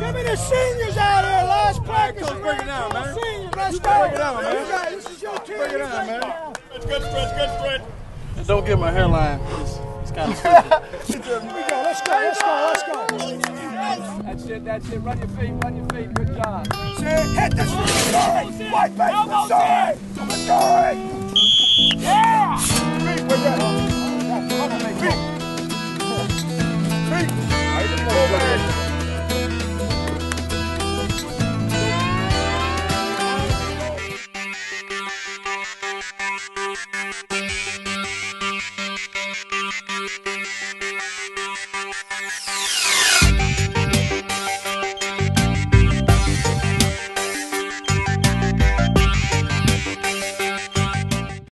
Give me the seniors out here. Last practice. Coach, break it down, man. Seniors, let's go. Break it down, man. This is your team. Break it down, man. Good stretch. Don't get my hairline. It's kind of stupid. Here we go. Let's go. That's it. Run your feet. Good job. Hit this. White face. Missouri. Yeah.